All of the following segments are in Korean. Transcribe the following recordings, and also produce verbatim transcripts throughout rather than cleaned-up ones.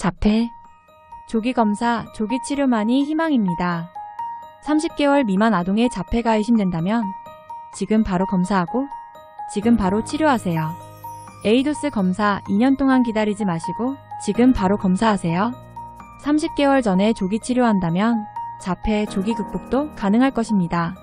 자폐, 조기검사, 조기치료만이 희망입니다. 삼십 개월 미만 아동의 자폐가 의심된다면 지금 바로 검사하고 지금 바로 치료하세요. 에이도스 검사 이 년 동안 기다리지 마시고 지금 바로 검사하세요. 삼십 개월 전에 조기 치료한다면 자폐 조기 극복도 가능할 것입니다.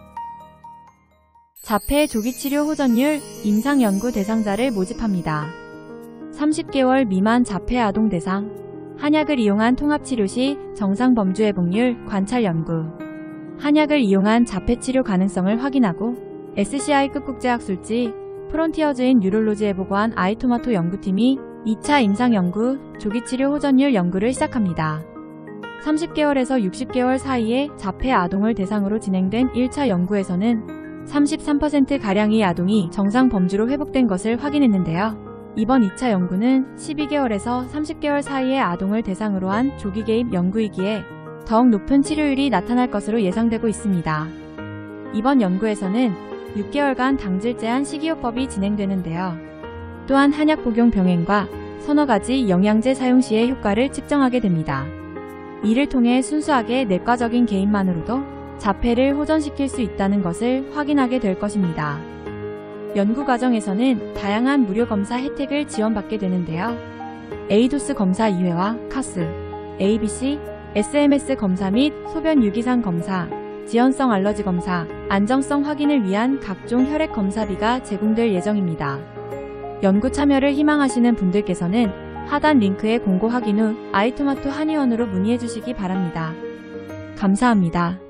자폐 조기 치료 호전율 임상연구 대상자를 모집합니다. 삼십 개월 미만 자폐 아동 대상, 한약을 이용한 통합치료 시 정상 범주 회복률 관찰 연구, 한약을 이용한 자폐 치료 가능성을 확인하고 에스씨아이급 국제학술지 프론티어즈인 뉴럴로지에 보고한 아이토마토 연구팀이 이 차 임상연구 조기치료 호전율 연구를 시작합니다. 삼십 개월에서 육십 개월 사이에 자폐 아동을 대상으로 진행된 일 차 연구에서는 삼십삼 퍼센트가량의 아동이 정상 범주로 회복된 것을 확인했는데요. 이번 이 차 연구는 십이 개월에서 삼십 개월 사이의 아동을 대상으로 한 조기 개입 연구이기에 더욱 높은 치료율이 나타날 것으로 예상되고 있습니다. 이번 연구에서는 육 개월간 당질 제한 식이요법이 진행되는데요. 또한 한약 복용 병행과 서너 가지 영양제 사용 시의 효과를 측정하게 됩니다. 이를 통해 순수하게 내과적인 개입만으로도 자폐를 호전시킬 수 있다는 것을 확인하게 될 것입니다. 연구 과정에서는 다양한 무료 검사 혜택을 지원받게 되는데요. 에이도스 검사 이 회와 카스, 에이비씨, 에스엠에스 검사 및 소변 유기산 검사, 지연성 알러지 검사, 안정성 확인을 위한 각종 혈액 검사비가 제공될 예정입니다. 연구 참여를 희망하시는 분들께서는 하단 링크에 공고 확인 후 아이토마토 한의원으로 문의해 주시기 바랍니다. 감사합니다.